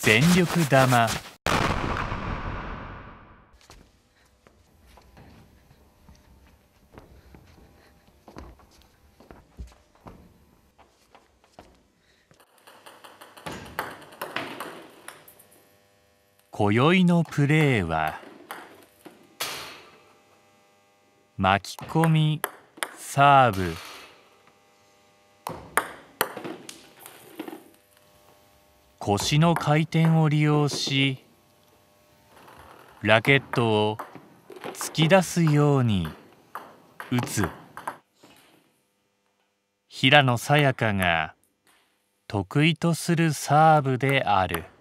全力玉。今宵のプレーは巻き込みサーブ。腰の回転を利用しラケットを突き出すように打つ平野早矢香が得意とするサーブである。